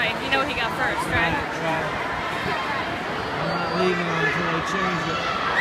why. You know he got first, right? Right. I'm not leaving until they change it.